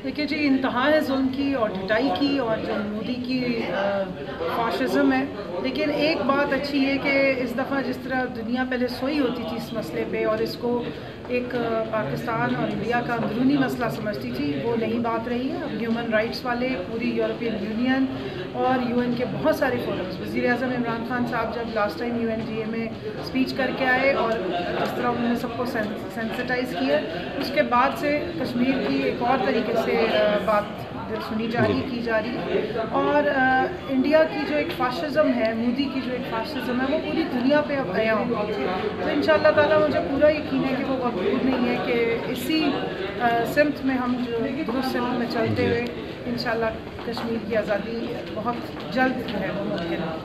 देखिए जी, इंतहा है जुल्म की और ढिठाई की और जो मोदी की फाशिज़म है। लेकिन एक बात अच्छी है कि इस दफ़ा जिस तरह दुनिया पहले सोई होती थी इस मसले पे और इसको एक पाकिस्तान और इंडिया का अंदरूनी मसला समझती थी, वो नहीं बात रही है। अब ह्यूमन राइट्स वाले, पूरी यूरोपियन यूनियन और यूएन के बहुत सारे फोरम्स, वज़ीर-ए-आज़म इमरान खान साहब जब लास्ट टाइम यूएनजीए में स्पीच करके आए और जिस तरह उन्होंने सबको सेंसिटाइज़ किया, उसके बाद से कश्मीर की एक और तरीके से बात सुनी जा रही, की जा रही। और इंडिया की जो एक फाशिज़म है, मोदी की जो एक फाशिज़म है, वो पूरी दुनिया पे अब आया होगा। तो इंशाअल्लाह ताला मुझे पूरा यकीन है कि वो बहुत दूर नहीं है कि इसी सिमत में हम जो दुरुस्त सिमत में चलते हुए इंशाअल्लाह कश्मीर की आज़ादी बहुत जल्द जो है वो मुमकिन है।